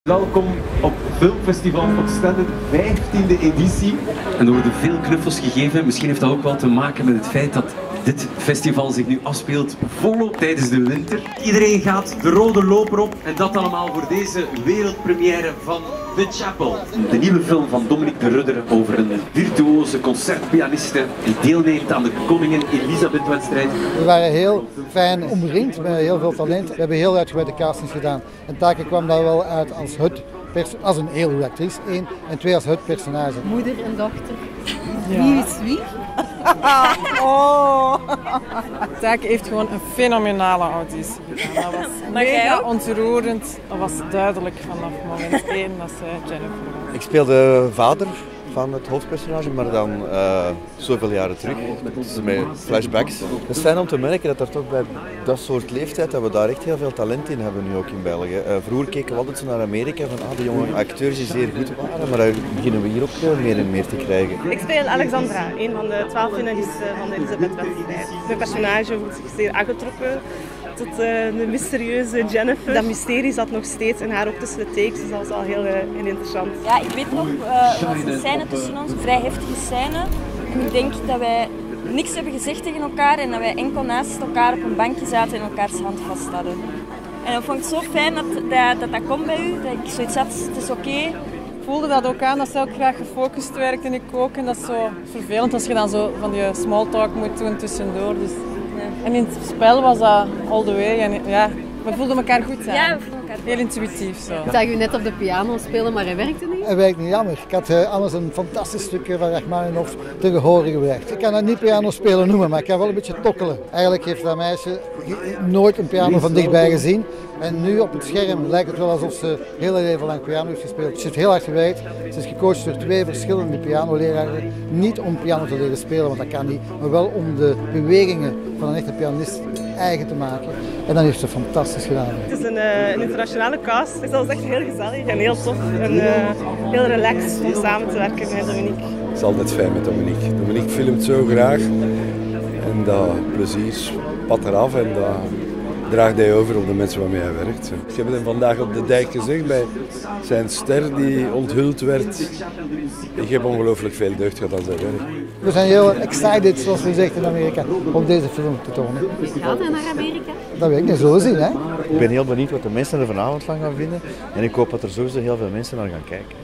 Welkom op Filmfestival Oostende, 15e editie. En er worden veel knuffels gegeven. Misschien heeft dat ook wel te maken met het feit dat dit festival zich nu afspeelt volop tijdens de winter. Iedereen gaat de rode loper op en dat allemaal voor deze wereldpremière van The Chapel. De nieuwe film van Dominique de Rudder over een virtuoze concertpianiste die deelneemt aan de Koningin Elisabeth-wedstrijd. We waren heel fijn omringd met heel veel talent. We hebben heel uitgebreide castings gedaan. En Take kwam daar wel uit als een heel goede actrice, 1 en 2 als het personage. Moeder en dochter. Ja. Wie is wie? Oh. Take heeft gewoon een fenomenale auditie gedaan. Dat was mega ontroerend. Dat was duidelijk vanaf moment 1 dat zij Jennifer was. Ik speelde vader van het hoofdpersonage, maar dan zoveel jaren terug, met flashbacks. Het is fijn om te merken dat er toch bij dat soort leeftijd, dat we daar echt heel veel talent in hebben nu ook in België. Vroeger keken we altijd zo naar Amerika van de jonge acteurs die zeer goed waren, maar daar beginnen we hier ook meer en meer te krijgen. Ik speel Alexandra, een van de 12 finalisten van de Elisabeth-wedstrijd. Mijn personage voelt zich zeer aangetrokken tot de mysterieuze Jennifer. Dat mysterie zat nog steeds in haar, ook tussen de takes, dus dat was al heel interessant. Ja, ik weet nog, er was een scène tussen ons, een vrij heftige scène. En ik denk dat wij niks hebben gezegd tegen elkaar en dat wij enkel naast elkaar op een bankje zaten en elkaars hand vast hadden. En dat vond ik zo fijn dat kon bij u, dat ik zoiets had, het is oké. Ik voelde dat ook aan, dat ze ook graag gefocust werkt en ik ook. En dat is zo vervelend als je dan zo van die small talk moet doen tussendoor. Dus. En in het spel was dat all the way. En ja, we voelden elkaar goed aan. Ja, we voelden elkaar goed. Heel intuïtief zo. Ik zag u net op de piano spelen, maar hij werkte niet. Hij werkt niet, jammer. Ik had anders een fantastisch stuk van Rachmaninoff te gehoren gewerkt. Ik kan dat niet piano spelen noemen, maar ik kan wel een beetje tokkelen. Eigenlijk heeft dat meisje nooit een piano van dichtbij gezien. En nu op het scherm lijkt het wel alsof ze heel leven lang piano heeft gespeeld. Ze heeft heel hard gewerkt. Ze is gecoacht door 2 verschillende pianoleraren. Niet om piano te leren spelen, want dat kan niet. Maar wel om de bewegingen van een echte pianist eigen te maken. En dat heeft ze fantastisch gedaan. Het is een internationale cast, dus dat was echt heel gezellig en heel tof. En heel relaxed om samen te werken met Dominique. Het is altijd fijn met Dominique. Dominique filmt zo graag en dat plezier pat eraf en dat draagt hij over op de mensen waarmee hij werkt. Ik heb hem vandaag op de dijk gezegd bij zijn ster die onthuld werd. Ik heb ongelooflijk veel deugd gehad aan zijn werk. We zijn heel excited, zoals we zeggen in Amerika, om deze film te tonen. Gaat hij naar Amerika? Dat weet ik niet, zo zien, hè? Ik ben heel benieuwd wat de mensen er vanavond van gaan vinden en ik hoop dat er sowieso heel veel mensen naar gaan kijken.